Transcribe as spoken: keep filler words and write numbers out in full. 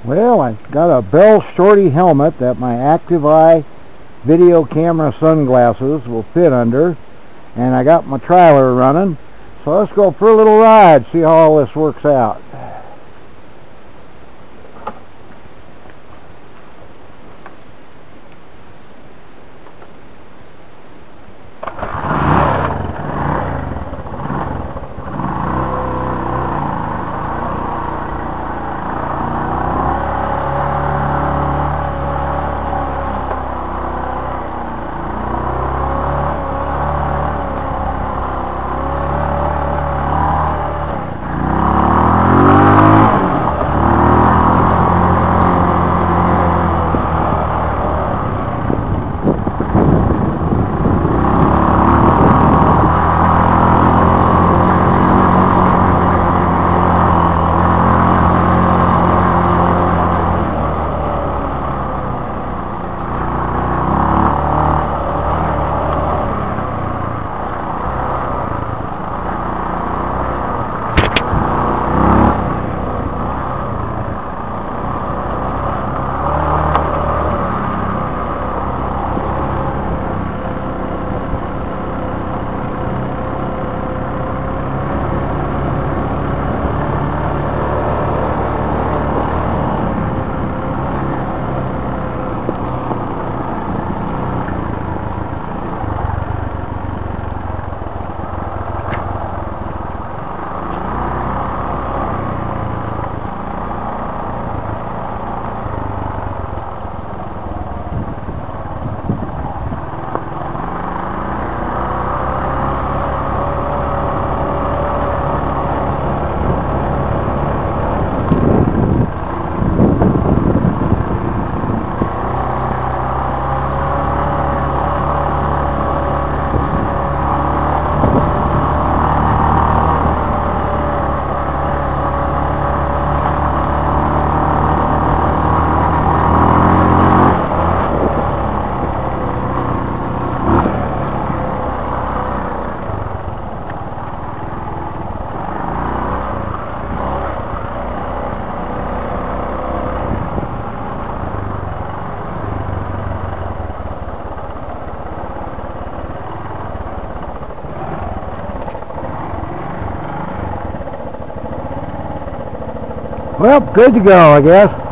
Well, I got a Bell Shorty helmet that my Active Eye video camera sunglasses will fit under, and I got my trailer running. So let's go for a little ride, see how all this works out. Well, good to go, I guess.